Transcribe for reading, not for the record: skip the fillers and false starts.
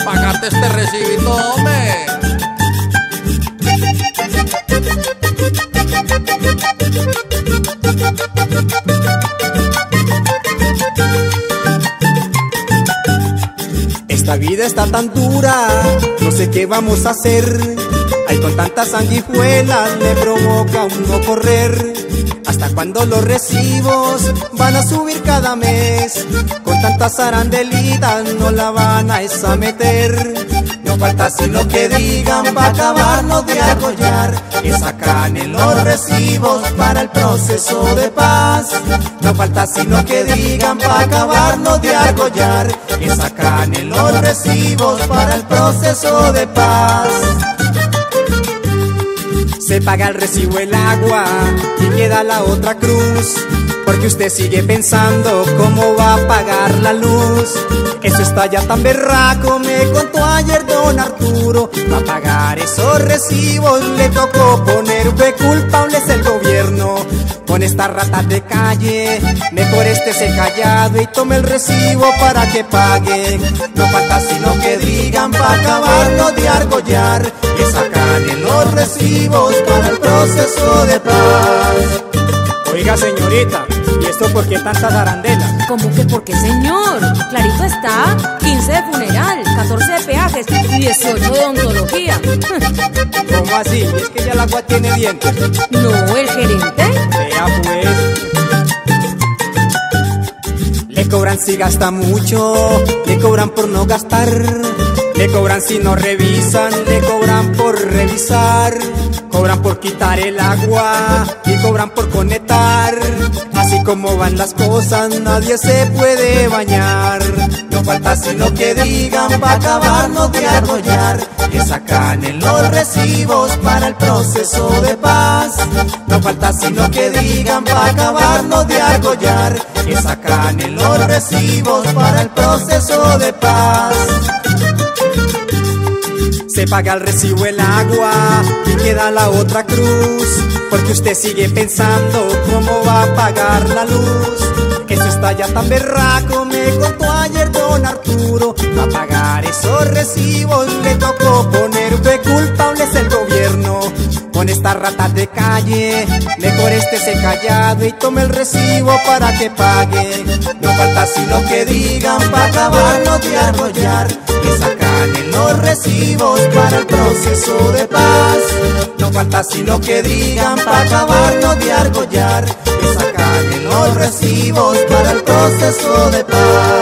pagarte este recibito, hombre. Esta vida está tan dura, no sé qué vamos a hacer. Ay, con tantas sanguijuelas me provoca uno correr. ¿Hasta cuándo los recibos van a subir cada mes? Con tantas arandelitas no la van a esa meter. No falta sino que digan pa' acabarnos de argollar, que sacan en los recibos para el proceso de paz. No falta sino que digan pa' acabarnos de argollar, que sacan en los recibos para el proceso de paz. Se paga el recibo el agua y queda la otra cruz, porque usted sigue pensando cómo va a pagar la luz. Eso está ya tan berraco, me contó ayer don Arturo. Pa' pagar esos recibos le tocó poner de culpables el gobierno. Con estas ratas de calle, mejor estése callado y tome el recibo para que pague. No falta sino que digan pa' acabarnos de argollar, que sacan en los recibos para el proceso de paz. Oiga, señorita, ¿y esto por qué tantas arandelas? ¿Cómo que por qué, señor? Clarito está, 15 de funeral, 14 de peajes y 18 de odontología. ¿Cómo así? ¿Es que ya el agua tiene dientes? No, ¿el gerente? Vea pues. Le cobran si gasta mucho, le cobran por no gastar. Le cobran si no revisan, le cobran por revisar. Cobran por quitar el agua y cobran por conectar. Así como van las cosas, nadie se puede bañar. No falta sino que digan pa' acabarnos de argollar, que sacan en los recibos para el proceso de paz. No falta sino que digan pa' acabarnos de argollar, que sacan en los recibos para el proceso de paz. Se paga el recibo el agua y queda la otra cruz, porque usted sigue pensando cómo va a pagar la luz. Eso está ya tan berraco, me contó ayer don Arturo. Pa' pagar esos recibos le tocó poner de culpables el gobierno. Con estas ratas de calle, mejor estése callado y tome el recibo para que pague. No falta sino que digan pa' acabarnos de arrollar, que sacan en los recibos para el proceso de paz. No falta sino que digan pa' acabarnos de argollar, que sacan en los recibos para el proceso de paz.